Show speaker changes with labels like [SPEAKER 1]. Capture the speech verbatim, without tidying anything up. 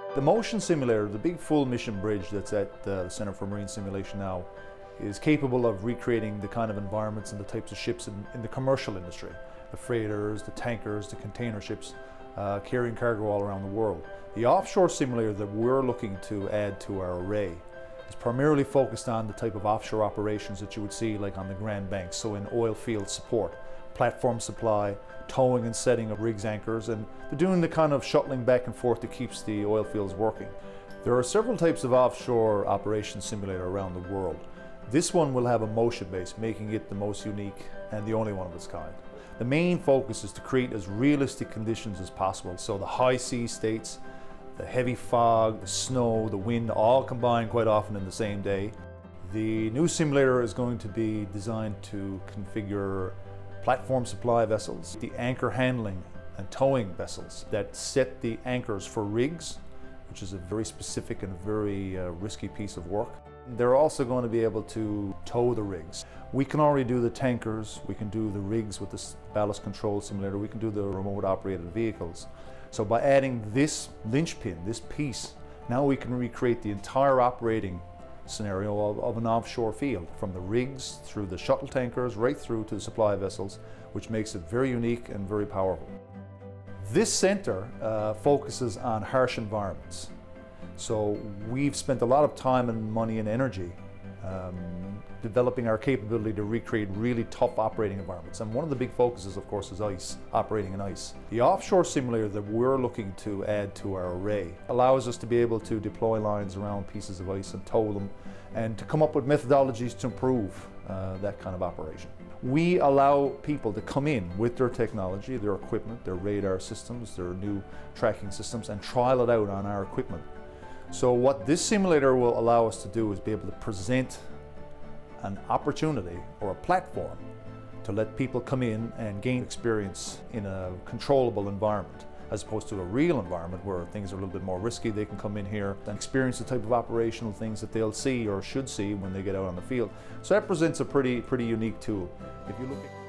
[SPEAKER 1] The motion simulator, the big full mission bridge that's at uh, the Center for Marine Simulation now, is capable of recreating the kind of environments and the types of ships in, in the commercial industry. The freighters, the tankers, the container ships, uh, carrying cargo all around the world. The offshore simulator that we're looking to add to our array is primarily focused on the type of offshore operations that you would see like on the Grand Banks, so in oil field support, platform supply, towing and setting of rigs anchors, and they're doing the kind of shuttling back and forth that keeps the oil fields working. There are several types of offshore operations simulator around the world. This one will have a motion base, making it the most unique and the only one of its kind. The main focus is to create as realistic conditions as possible, so the high sea states, the heavy fog, the snow, the wind, all combined quite often in the same day. The new simulator is going to be designed to configure platform supply vessels, the anchor handling and towing vessels that set the anchors for rigs, which is a very specific and very uh, risky piece of work. They're also going to be able to tow the rigs. We can already do the tankers, we can do the rigs with this ballast control simulator, we can do the remote operated vehicles. So by adding this linchpin, this piece, now we can recreate the entire operating scenario of, of an offshore field, from the rigs through the shuttle tankers right through to the supply vessels, which makes it very unique and very powerful. This center uh, focuses on harsh environments. So we've spent a lot of time and money and energy um, developing our capability to recreate really tough operating environments. And one of the big focuses, of course, is ice, operating in ice. The offshore simulator that we're looking to add to our array allows us to be able to deploy lines around pieces of ice and tow them, and to come up with methodologies to improve uh, that kind of operation. We allow people to come in with their technology, their equipment, their radar systems, their new tracking systems, and trial it out on our equipment. So what this simulator will allow us to do is be able to present an opportunity or a platform to let people come in and gain experience in a controllable environment, as opposed to a real environment where things are a little bit more risky. They can come in here and experience the type of operational things that they'll see or should see when they get out on the field. So that presents a pretty, pretty unique tool. If you look at